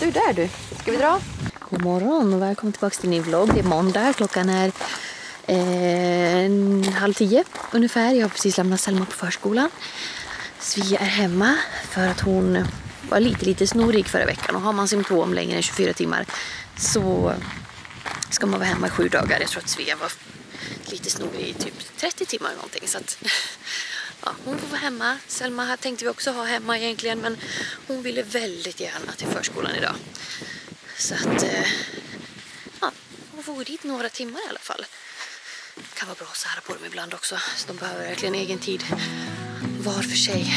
Du, där du. Ska vi dra? God morgon och välkommen tillbaka till min vlogg. Det är måndag. Klockan är 9:30 ungefär. Jag har precis lämnat Selma på förskolan. Svea är hemma för att hon var lite snorig förra veckan. Och har man symptom längre än 24 timmar så ska man vara hemma i 7 dagar. Jag tror att Svea var lite snorig i typ 30 timmar eller någonting. Så att, ja, hon får vara hemma. Selma tänkte vi också ha hemma egentligen, men hon ville väldigt gärna till förskolan idag. Så att ja, hon får gå dit några timmar i alla fall. Det kan vara bra att sära på dem ibland också. Så de behöver verkligen egen tid var för sig.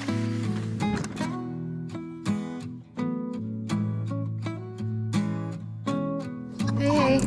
Hej.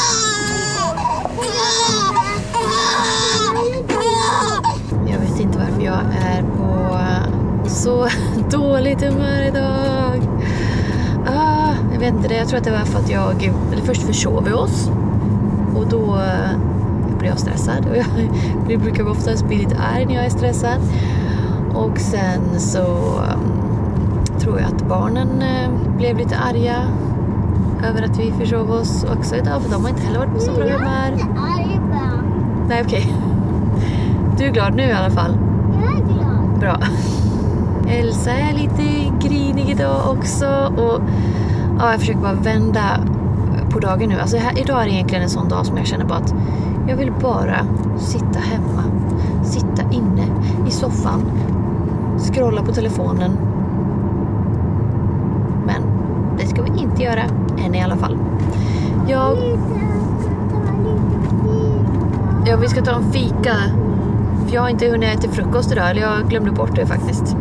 Jag vet inte varför jag är på så dåligt humör idag. Jag vet inte det. Jag tror att det var för att först försov vi oss. Och då blev jag stressad. Och jag brukar oftast bli lite arg när jag är stressad. Och sen så tror jag att barnen blev lite arga över att vi försov oss också idag. För de har inte heller varit på så bra humör. Nej, okej. Du är glad nu i alla fall? Jag är glad. Bra. Elsa är lite grinig idag också. Och ja, jag försöker bara vända på dagen nu. Alltså idag är det egentligen en sån dag som jag känner bara att jag vill bara sitta hemma. Sitta inne i soffan. Scrolla på telefonen. Men det ska vi inte göra än i alla fall. Ja, vi ska ta en fika. För jag har inte hunnit äta frukost idag. Eller jag glömde bort det faktiskt.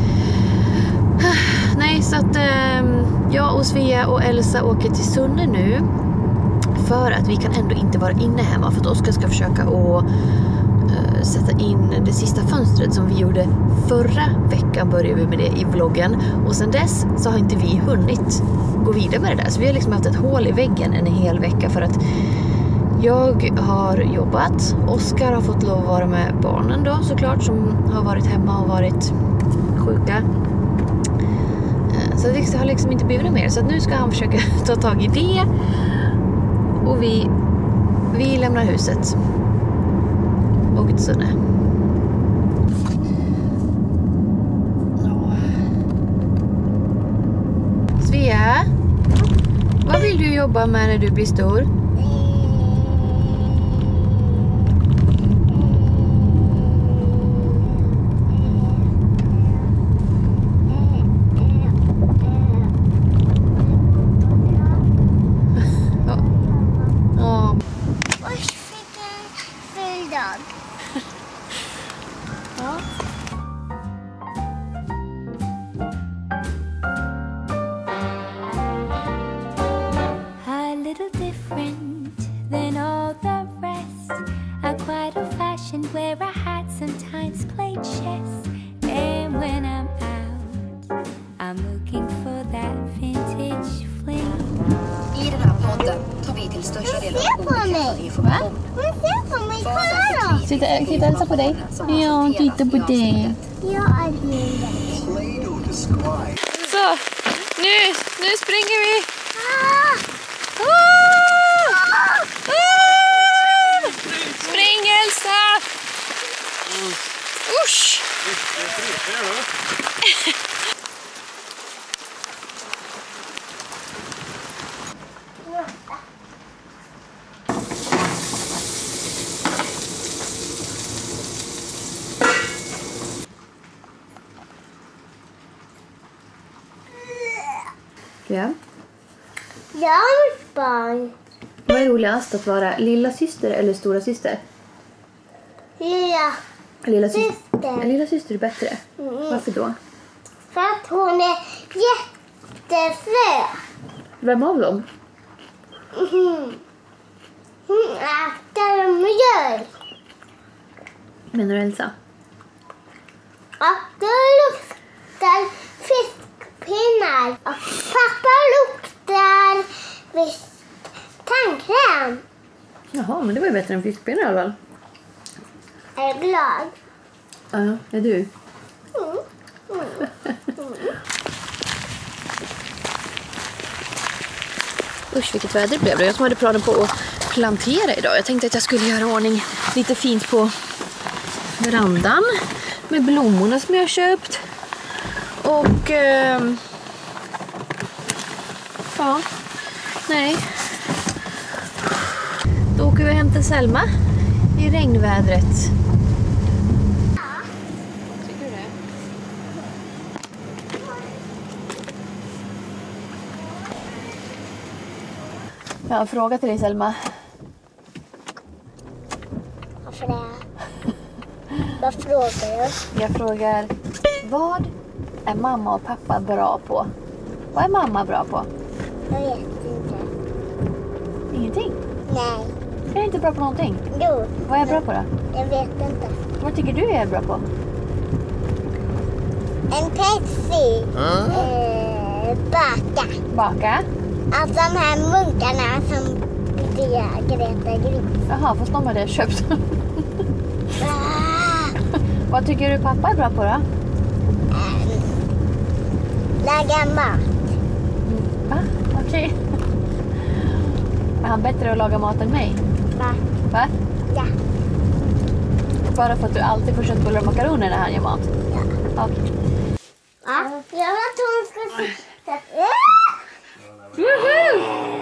Nej, så att jag och Svea och Elsa åker till Sunne nu. För att vi kan ändå inte vara inne hemma. För att Oskar ska försöka att sätta in det sista fönstret som vi gjorde förra veckan. Började vi med det i vloggen. Och sen dess så har inte vi hunnit gå vidare med det där. Så vi har liksom haft ett hål i väggen en hel vecka. För att jag har jobbat. Oskar har fått lov att vara med barnen då såklart. Som har varit hemma och varit sjuka. Så det har liksom inte blivit mer. Så att nu ska han försöka ta tag i det. Och vi lämnar huset. Och till Sunne. Svea, vad vill du jobba med när du blir stor? Where I had sometimes played chess. And when I'm out, I'm looking for that vintage fling. I den här podden tar vi till största delen olika information. Men se på mig, kolla då! Titta Elsa på dig. Ja, titta på dig. Jag är det. Så, nu springer vi. Spring Elsa! Usch! Ja. Jag är ett barn. Vad är roligast att vara lilla syster eller stora syster? Lilla syster. Lilla syster är bättre. Varför då? För att hon är jättefrö. Vem av dem? Hon äter mjölk. Menar du Elsa? Och då luktar fiskpinnar. Och pappa luktar visst tandkräm. Jaha, men det var ju bättre än fiskpinnar i alla fall. Är jag glad? Ja, är du? Usch, vilket väder det blev. Jag som hade planer på att plantera idag. Jag tänkte att jag skulle göra ordning lite fint på verandan med blommorna som jag har köpt. Och ja, nej. Då åker vi hem till Selma i regnvädret. Tycker du det? Jag har en fråga till dig, Selma. Varför det? Vad frågar du? Jag frågar, vad är mamma och pappa bra på? Vad är mamma bra på? Jag vet inte. Ingenting? Nej. Jag är inte bra på någonting. Jo. Vad är jag bra på då? Jag vet inte. Vad tycker du jag är bra på? En Pepsi. Baka. Baka? Alltså de här munkarna som Greta Gris. Jaha, fast de hade jag köpt. Vad tycker du pappa är bra på då? Laga mat. Va? Okej. Är han bättre att laga mat än mig? Va? Va? Ja. Bara för att du alltid får köttbullar och makaroner när han gör mat? Ja. Okej. Ja. Jag vill att hon ska sitta. Woho!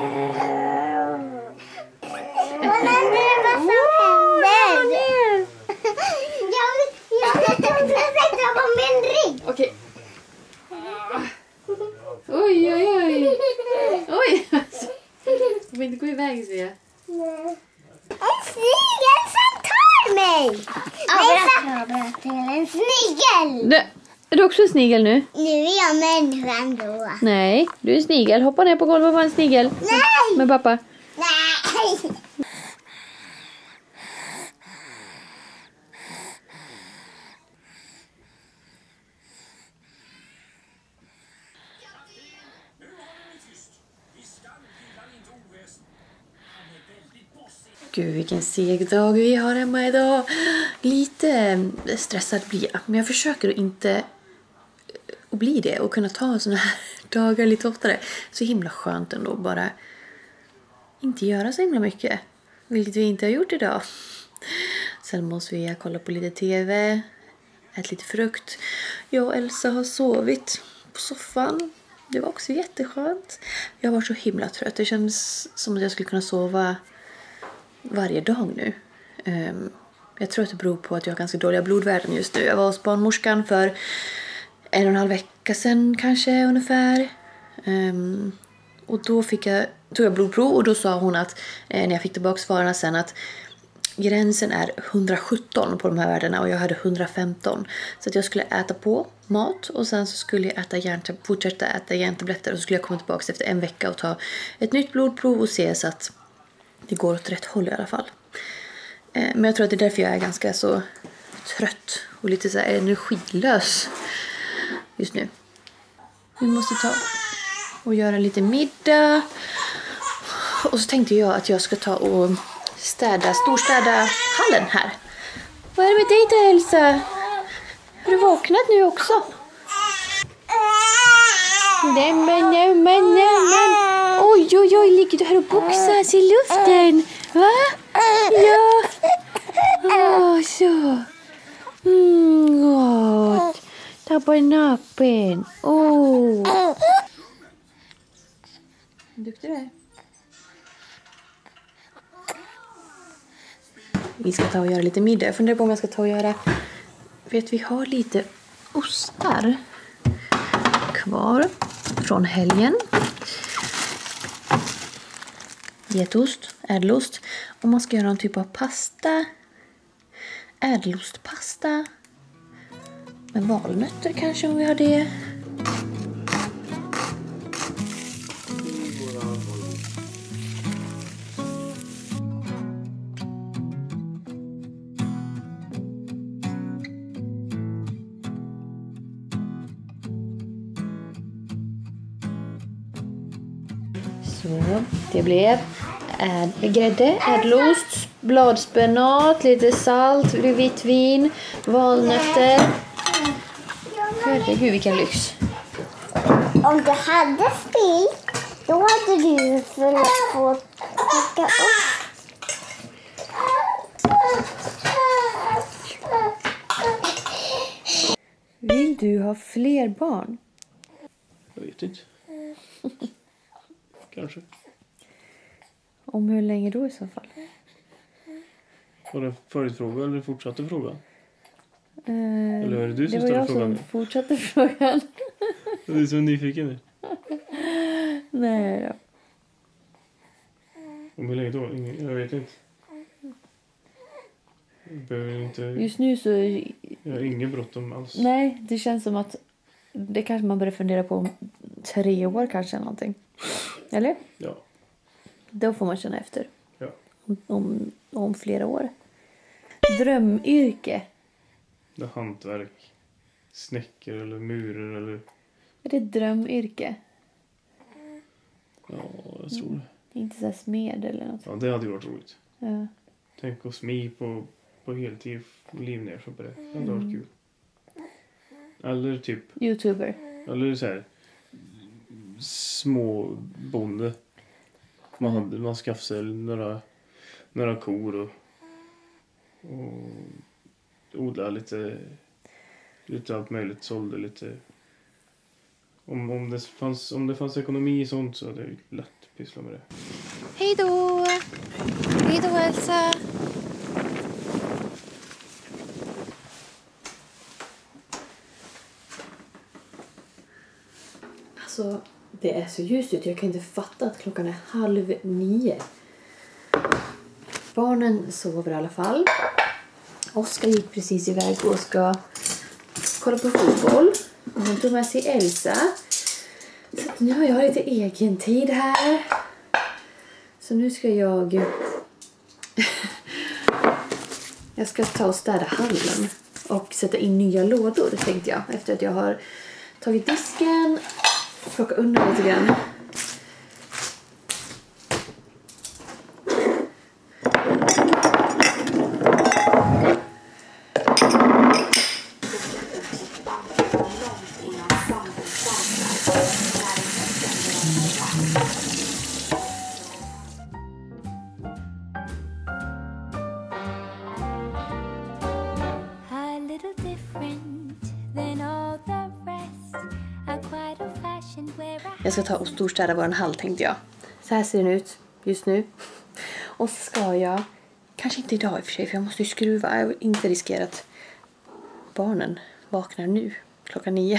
Men vad som händer? Jag vill att hon ska sitta på min rygg. Okej. Oj, oj, oj. Oj. Du får inte gå iväg, Svea. En snigel som tar mig. Jag berättar till en snigel. Är du också en snigel nu? Nu är jag människan då. Nej, du är en snigel. Hoppa ner på golvet och var en snigel. Nej. Med pappa. Nej. Gud, vilken seg dag vi har hemma idag. Lite stressad blir jag. Men jag försöker att inte att bli det. Och kunna ta såna här dagar lite oftare. Så himla skönt ändå. Bara inte göra så himla mycket. Vilket vi inte har gjort idag. Sen måste vi kolla på lite tv. Äta lite frukt. Jag och Elsa har sovit på soffan. Det var också jätteskönt. Jag var så himla trött. Det känns som att jag skulle kunna sova varje dag nu. Jag tror att det beror på att jag har ganska dåliga blodvärden just nu. Jag var hos barnmorskan för 1,5 vecka sedan kanske ungefär. Och då tog jag blodprov och då sa hon att när jag fick tillbaka svaren sen att gränsen är 117 på de här värdena och jag hade 115. Så att jag skulle äta på mat och sen så skulle jag fortsätta äta järntabletter och så skulle jag komma tillbaka efter 1 vecka och ta ett nytt blodprov och se så att det går åt rätt håll i alla fall. Men jag tror att det är därför jag är ganska så trött och lite så här energilös just nu. Vi måste ta och göra lite middag. Och så tänkte jag att jag ska ta och storstäda hallen här. Vad är det med dig då, Elsa? Har du vaknat nu också? Nej, men. Oj, ligger du här och boxas i luften? Va? Ja. Så. Gott. Ta på nappen. Duktig du är. Vi ska ta och göra lite middag. Jag funderar på om jag ska ta och göra... Vet vi har lite ostar kvar från helgen. Getost, ädelost. Om man ska göra någon typ av pasta. Ädelostpasta. Med valnötter kanske om vi har det. Så, det blev grädde, ädelost, bladspenat, lite salt, vitt vin, valnötter. Herregud, vilken lyx. Om du hade sprit, då hade du få plocka upp. Vill du ha fler barn? Jag vet inte. Kanske. Om hur länge då i så fall? Var det förutfråga eller fortsatte frågan? Eller är det du som det var ställer jag frågan? som fortsatte frågan. Du är så nyfiken nu. Nej då. Om hur länge då? Jag vet inte. Jag behöver inte... Just nu så... Jag har ingen bråttom alls. Nej, det känns som att det kanske man börjar fundera på om 3 år kanske eller någonting. Eller? Ja. Då får man känna efter. Ja. Om flera år. Drömyrke. Det är hantverk. Snäckor eller murer eller... Är det drömyrke? Ja, jag tror det. Inte så här smed eller något. Ja, det hade ju varit roligt. Ja. Tänk att smi på heltid. Liv ner så på det. Det hade varit kul. Eller typ... YouTuber. Eller så här... Små bonde. Man skaffade sig några kor och odla lite allt möjligt, sålde lite. Om det fanns ekonomi i sånt så hade det lätt pyssla med det. Hej då! Hej då, Elsa! Alltså, det är så ljust ut. Jag kan inte fatta att klockan är 8:30. Barnen sover i alla fall. Oskar gick precis iväg och ska kolla på fotboll. Och han tog med sig Elsa. Så nu har jag lite egen tid här. Så nu ska jag ska ta och städa hallen och sätta in nya lådor, tänkte jag. Efter att jag har tagit disken, plocka undan lite grann. A little different than all the rest. I'm quite old-fashioned where I Jag ska ta och storstäda vår hall, tänkte jag. Så här ser den ut just nu. Och så ska jag, kanske inte idag i och för sig, för jag måste ju skruva. Jag vill inte riskera att barnen vaknar nu, klockan 9.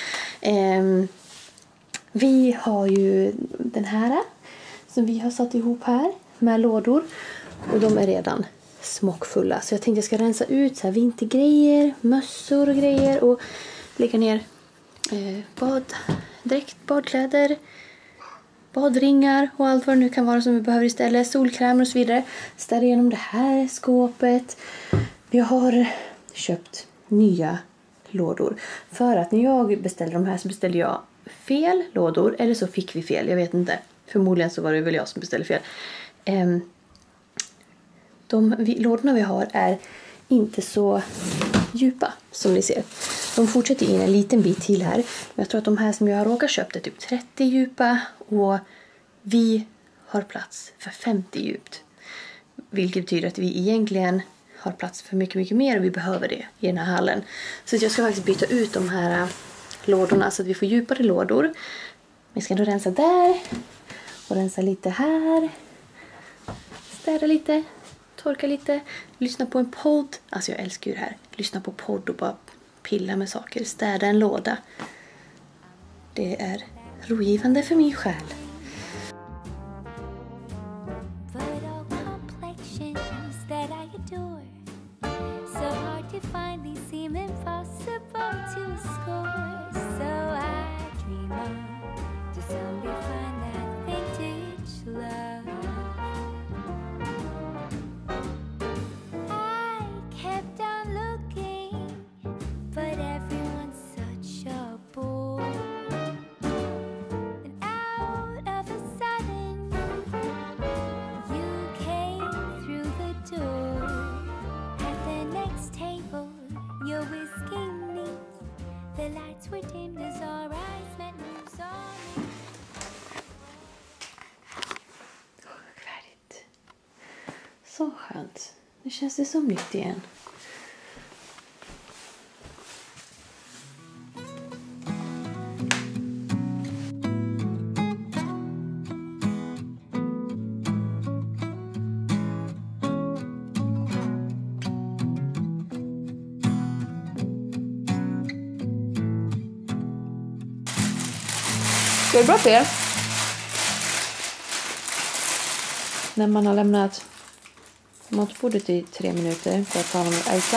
Vi har ju den här som vi har satt ihop här med lådor. Och de är redan smockfulla. Så jag tänkte jag ska rensa ut så här vintergrejer, mössor och grejer. Och lägga ner baddräkt, badkläder, badringar och allt vad det nu kan vara som vi behöver istället. Solkrämer och så vidare. Städa igenom det här skåpet. Vi har köpt nya lådor. För att när jag beställde de här så beställde jag fel lådor. Eller så fick vi fel, jag vet inte. Förmodligen så var det väl jag som beställde fel. Lådorna vi har är inte så djupa som ni ser. De fortsätter in en liten bit till här. Men jag tror att de här som jag har råkat köpt är typ 30 djupa. Och vi har plats för 50 djupt. Vilket betyder att vi egentligen har plats för mycket, mycket mer. Och vi behöver det i den här hallen. Så jag ska faktiskt byta ut de här lådorna så att vi får djupare lådor. Vi ska då rensa där. Och rensa lite här. Städa lite. Torka lite. Lyssna på en podd. Alltså jag älskar ju det här. Lyssna på podd och bara pilla med saker. Städa en låda. Det är rogivande för min själ. but all complexions that I adore. So hard to find, these seem impossible to score. So I dream on to someday find that vintage love. I kept on looking, but everyone's such a bore. And out Så skönt. Nu känns det som nytt igen. Går det bra för er? När man har lämnat matbordet i 3 minuter för att ta honom och Elsa.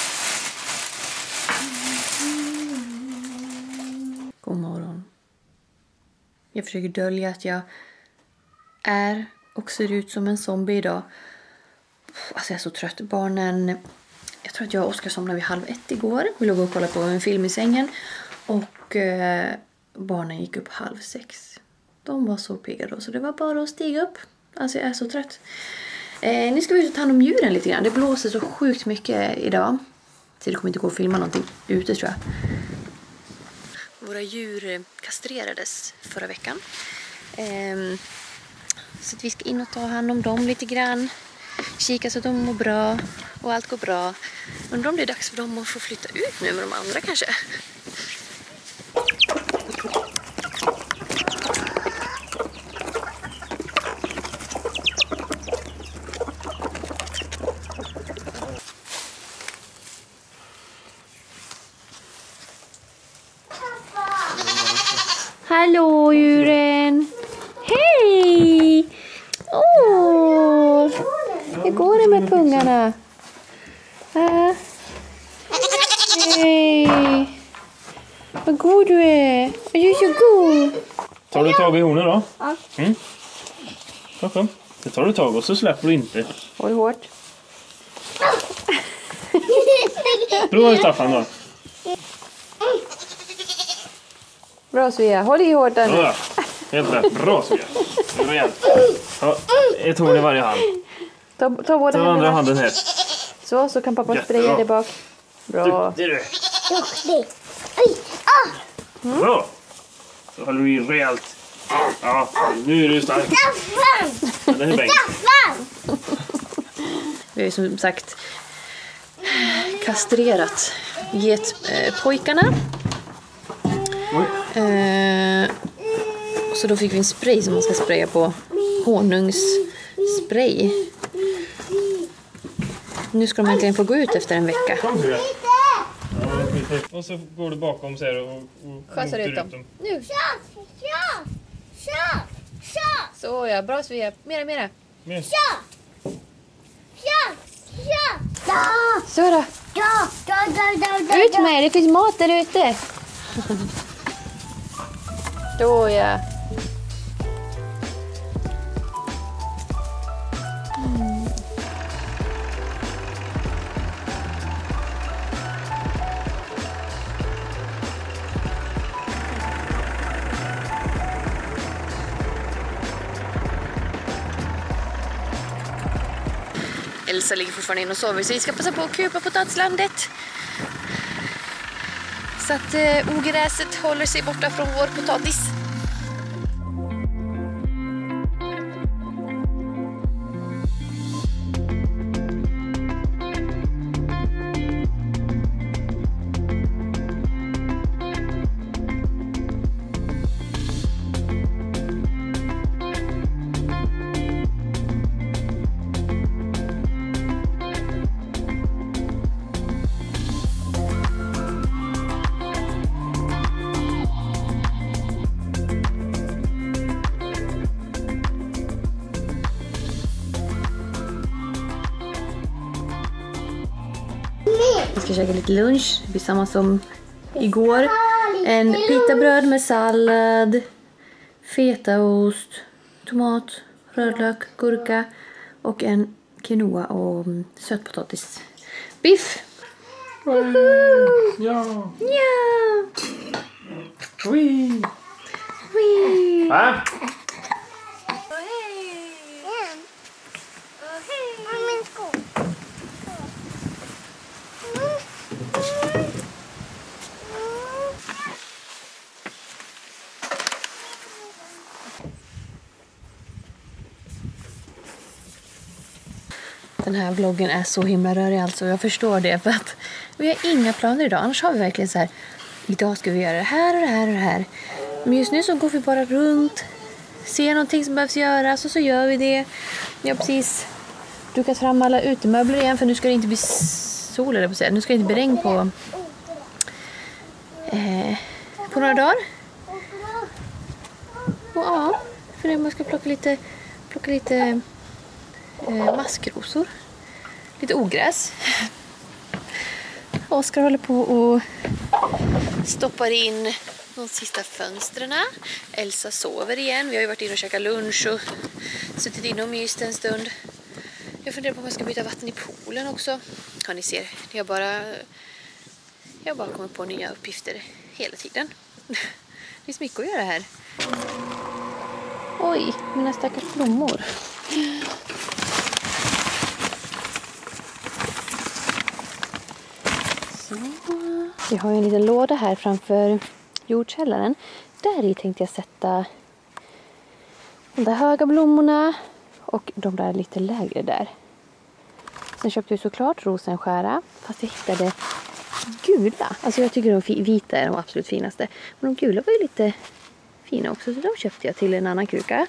God morgon. Jag försöker dölja att jag är och ser ut som en zombie idag. Alltså jag är så trött. Barnen... Jag tror att jag och Oskar somnade vid 12:30 igår. Vi låg och kollade på en film i sängen. Och barnen gick upp 5:30. De var så pigga då. Så det var bara att stiga upp. Alltså jag är så trött. Nu ska vi ut och ta hand om djuren lite grann. Det blåser så sjukt mycket idag. Så det kommer inte gå att filma någonting ute tror jag. Våra djur kastrerades förra veckan. Så att vi ska in och ta hand om dem lite grann. Kika så att de mår bra. Och allt går bra. Undrar om det är dags för dem att få flytta ut nu med de andra kanske. Hallå djuren! Hej! Åh! Hur går det med pungarna? Hej! Vad god du är! Du är så god! Tar du tag i honom då? Ja. Mm. Kom. Det tar du tag och så släpper du inte. Håll hårt. Prova Staffan då. Bra Svea, håll i hårt där nu. Ja, helt rätt. Bra Svea. Ja, ett horn i varje hand. Ta båda Ta andra händerna. handen här. Så kan pappa spraya där bak. Bra. Det är du. Duktig. Oj, Bra. Så håller du i rejält. Ja, nu är du stark. Staffan! Den är bänk. Staffan! Vi har ju som sagt kastrerat getpojkarna. Så då fick vi en spray som man ska spraya på. Honungsspray. Nu ska de äntligen få gå ut efter en vecka. Och så går du bakom så här och Skötsar ut dem. Nu. Så ja, bra Svea. Mera. Mer. Så då. Ut med er, det finns mat där ute. Då ja. Elsa ligger fortfarande in och sover så vi ska passa på att kupa potatislandet. Så att ogräset håller sig borta från vår potatis. Vi ska käka lite lunch. Det blir samma som igår. En pitabröd med sallad, fetaost, tomat, rödlök, gurka och en quinoa och sötpotatis. Biff! Ja. Ja! Ui. Wee. Va? Den här vloggen är så himla rörig alltså. Jag förstår det för att vi har inga planer idag. Annars har vi verkligen så här, idag ska vi göra det här och det här och det här. Men just nu så går vi bara runt, ser någonting som behövs göras och så gör vi det. Jag har precis dukat fram alla utemöbler igen för nu ska det inte bli sol eller på sig. Nu ska det inte bli regn på några dagar. Och ja, för nu man ska plocka lite maskrosor. Lite ogräs. Oskar håller på och stoppar in de sista fönstren. Elsa sover igen. Vi har ju varit inne och käkat lunch och suttit inne och myst en stund. Jag funderar på om jag ska byta vatten i poolen också. Ja, ni ser. Jag bara kommer på nya uppgifter hela tiden. Det finns mycket att göra här. Oj, mina stackars blommor. Så. Vi har en liten låda här framför jordkällaren. Där i tänkte jag sätta de där höga blommorna och de där lite lägre där. Sen köpte vi såklart rosenskära. Fast jag hittade gula. Alltså jag tycker de vita är de absolut finaste. Men de gula var ju lite fina också. Så de köpte jag till en annan kruka.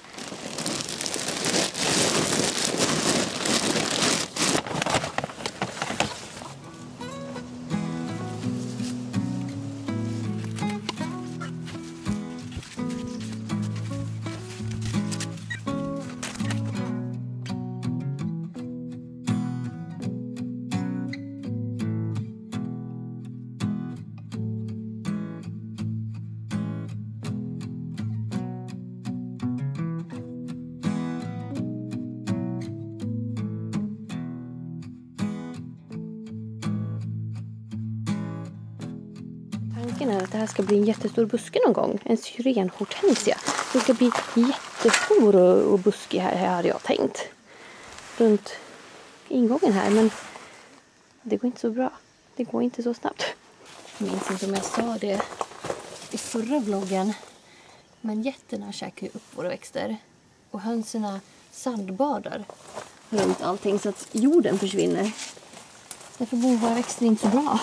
Tanken är att det här ska bli en jättestor buske någon gång. En syrenhortensia. Det ska bli jättestor och buskig här hade jag tänkt. Runt ingången här. Men det går inte så bra. Det går inte så snabbt. Jag minns inte om jag sa det i förra vloggen. Men getterna käkar ju upp våra växter. Och hönserna sandbadar runt allting så att jorden försvinner. Därför bor våra växter inte så bra.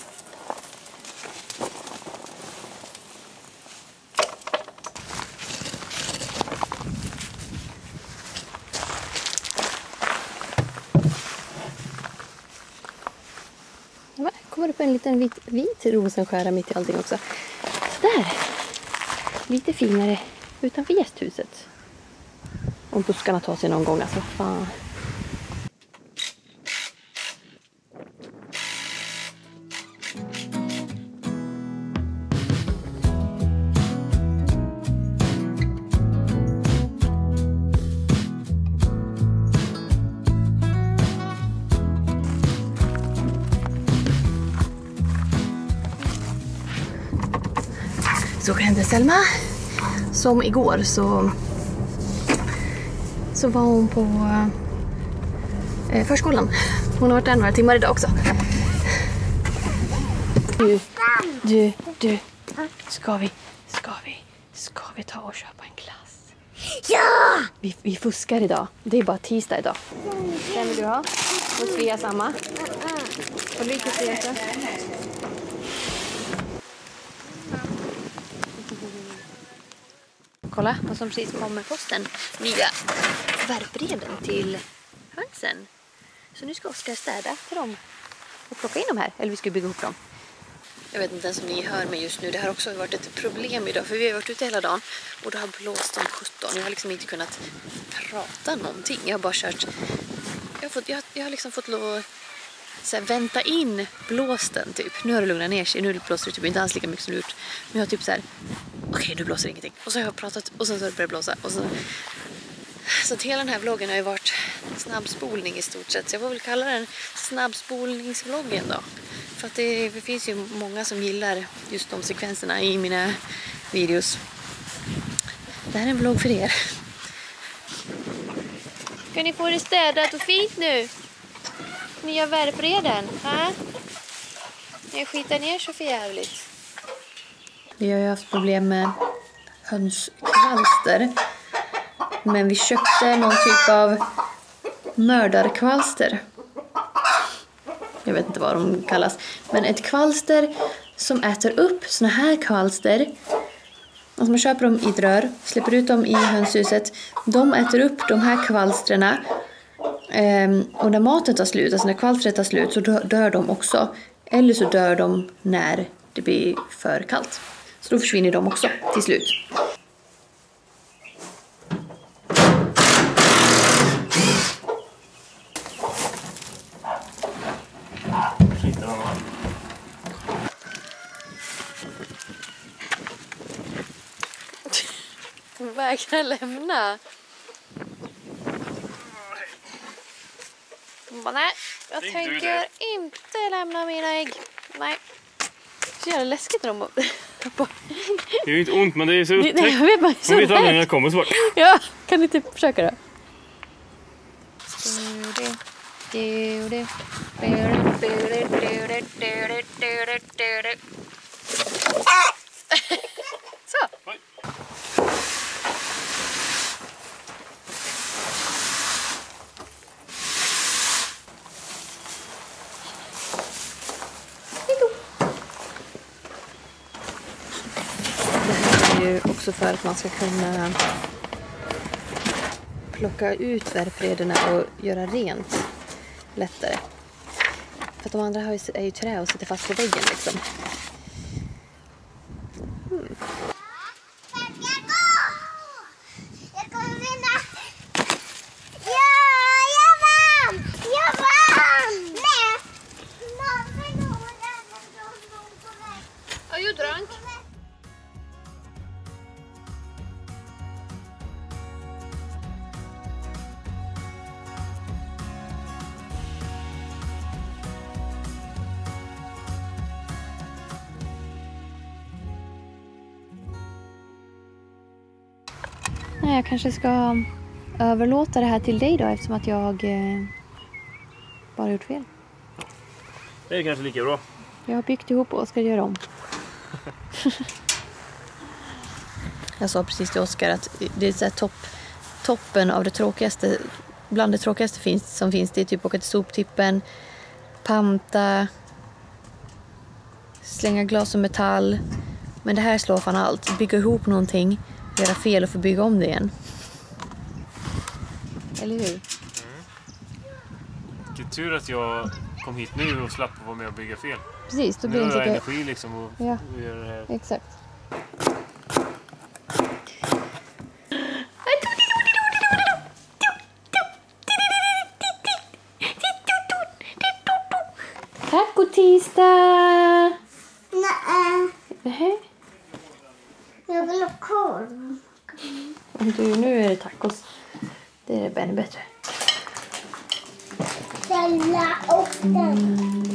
Kommer det på en liten vit rosenskära mitt i allting också. Där! Lite finare utanför gästhuset. Om buskarna tar sig någon gång, alltså fan. Så hände Selma. Som igår så var hon på förskolan. Hon har varit där några timmar idag också. Du. Ska vi ta och köpa en glass? Ja! Vi fuskar idag. Det är bara tisdag idag. Den vill du ha? Och Svea samma. Och lite Svea. Kolla vad som precis kom med posten. Nya värpreden till hönsen. Så nu ska Oskar städa för dem. Och plocka in dem här. Eller vi ska bygga ihop dem. Jag vet inte ens om ni hör mig just nu. Det har också varit ett problem idag. För vi har varit ute hela dagen. Och det har blåst om 17. Jag har liksom inte kunnat prata någonting. Jag har bara kört. Jag har liksom fått lov att så här, vänta in blåsten typ. Nu har det lugnat ner sig. Nu blåser det typ inte alls lika mycket som det gjort. Men jag har typ så här. Okej, nu blåser ingenting. Och så har jag pratat och sen så har det börjat blåsa. Och så hela den här vloggen har ju varit snabbspolning i stort sett. Så jag får väl kalla den snabbspolningsvloggen då. För att det finns ju många som gillar just de sekvenserna i mina videos. Det här är en vlogg för er. Ska ni få det städat och fint nu? Ni gör värpreden, ha? Ni skitar ner så för jävligt. Vi har ju haft problem med hönskvalster. Men vi köpte någon typ av mördarkvalster. Jag vet inte vad de kallas. Men ett kvalster som äter upp såna här kvalster. Alltså man köper dem i ett rör, släpper ut dem i hönshuset. De äter upp de här kvalstrena. Och när maten tar slut, alltså när kvalstret tar slut, så dör de också. Eller så dör de när det blir för kallt. Så då försvinner de också till slut. Vägrar lämna. Nej, jag tänker inte lämna mina ägg. Nej. Så jävla läskigt när de... Det är ju inte ont, men det är så upptäckt. Nej, jag vet bara, så man vet aldrig när det kommer så bort. Ja, kan ni inte försöka då? Så. Också för att man ska kunna plocka ut värprederna och göra rent lättare. För att de andra är ju trä och sitter fast på väggen liksom. Jag kommer vinna! Ja, jag vann! Jag vann! Nej! Någon förlorade. Are you drunk? Nej, jag kanske ska överlåta det här till dig då, eftersom att jag bara gjort fel. Det är kanske lika bra. Jag har byggt ihop och ska göra om. Jag sa precis till Oskar att det är så här toppen av det tråkigaste, bland det tråkigaste som finns, det är typ åka till soptippen, panta, slänga glas och metall. Men det här slår fan allt. Bygga ihop någonting, göra fel och få bygga om det igen. Eller hur? Vilken tur att jag kom hit nu och slapp att vara med och bygga fel. Precis, då Nu blir det har jag inte... energi liksom och Ja. göra det här. Exakt. Taco-tisdag! Nej, jag vill ha korv. Du, nu är det tacos. Det är ännu bättre. Ställa upp den.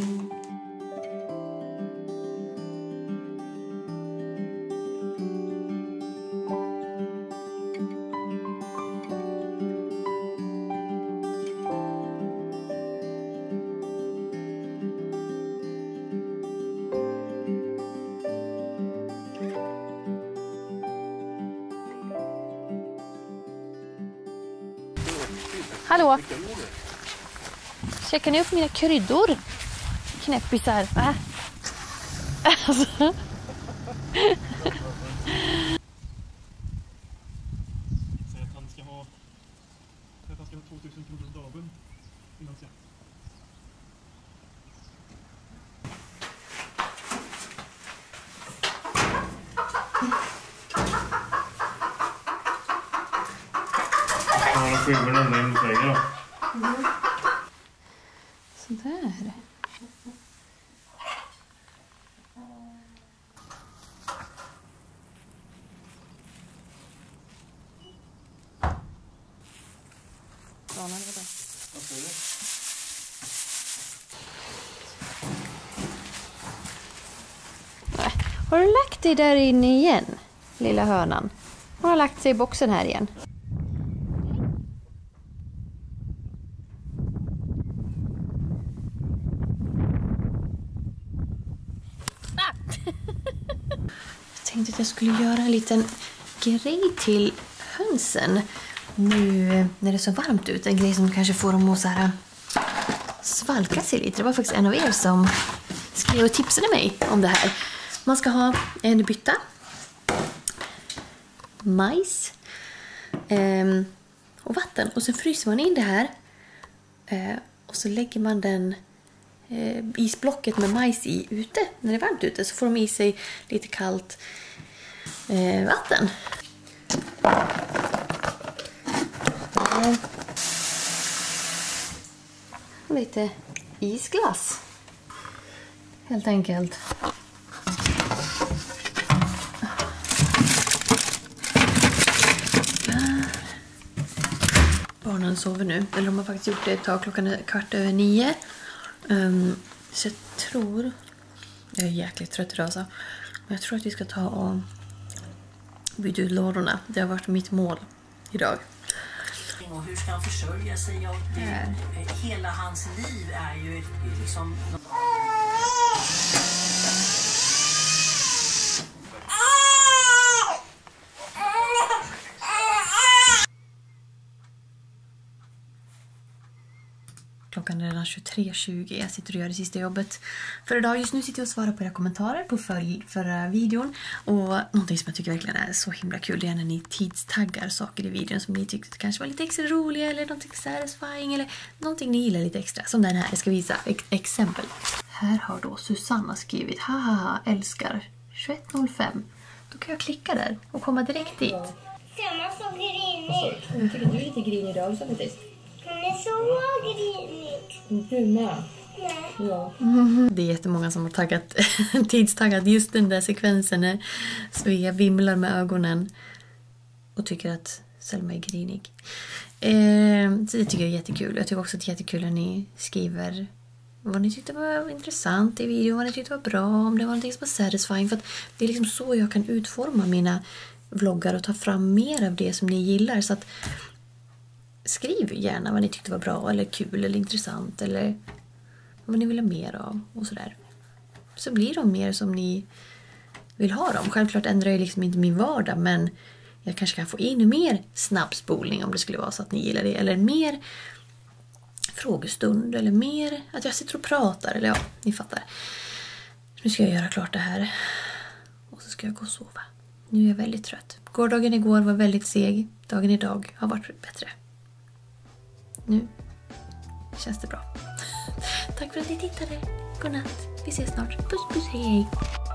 Hallå! Checkar ni upp mina kryddor? Knäppisar, va? Alltså. Säg att han ska ha 2000 kronor om dagen innan skatt. Ja, skivorna ända in i väggen då. Sådär. Har du lagt dig där inne igen, lilla hönan? Hon har lagt sig i boxen här igen. Jag tänkte att jag skulle göra en liten grej till hönsen. nu när det är så varmt ut, en grej som kanske får dem att så här svalka sig lite. Det var faktiskt en av er som skrev och tipsade mig om det här. Man ska ha en bytta, majs och vatten. Och så fryser man in det här och så lägger man den isblocket med majs i ute. När det är varmt ute så får de i sig lite kallt vatten. Lite isglass. Helt enkelt. Barnen sover nu. Eller de har faktiskt gjort det ett tag. Klockan är 8:15. Så jag tror... Jag är jäkligt trött idag så. Men jag tror att vi ska ta och byta ut lådorna. Det har varit mitt mål idag. Och hur ska han försörja sig? Och hela hans liv är ju liksom... Klockan är redan 23:20. Jag sitter och gör det sista jobbet för idag. Just nu sitter jag och svarar på era kommentarer på förra videon. Och någonting som jag tycker verkligen är så himla kul, det är när ni tidstaggar saker i videon som ni tyckte kanske var lite extra roliga eller någonting satisfying eller någonting ni gillar lite extra. Som den här, jag ska visa exempel. Här har då Susanna skrivit haha, älskar 21:05. Då kan jag klicka där och komma direkt dit. Samma som grinig. Jag tycker du är lite grinig idag också faktiskt. Han är så grinig. Du med? Nej. Ja. Det är jättemånga som har tidstaggat just den där sekvensen när Svea vimlar med ögonen och tycker att Selma är grinig. Så det tycker jag är jättekul. Jag tycker också att det är jättekul när ni skriver vad ni tyckte var intressant i videon, vad ni tyckte var bra, om det var någonting som var satisfying. För att det är liksom så jag kan utforma mina vloggar och ta fram mer av det som ni gillar. Så att skriv gärna vad ni tyckte var bra eller kul eller intressant eller vad ni vill ha mer av och sådär. Så blir de mer som ni vill ha dem. Självklart ändrar jag liksom inte min vardag, men jag kanske kan få in mer snabbspolning om det skulle vara så att ni gillar det. Eller mer frågestund eller mer att jag sitter och pratar. Eller ja, ni fattar. Nu ska jag göra klart det här och så ska jag gå och sova. Nu är jag väldigt trött. Gårdagen igår var väldigt seg. Dagen idag har varit bättre. Nu känns det bra. Tack för att ni tittade. Godnatt. Vi ses snart. Puss puss, hej hej.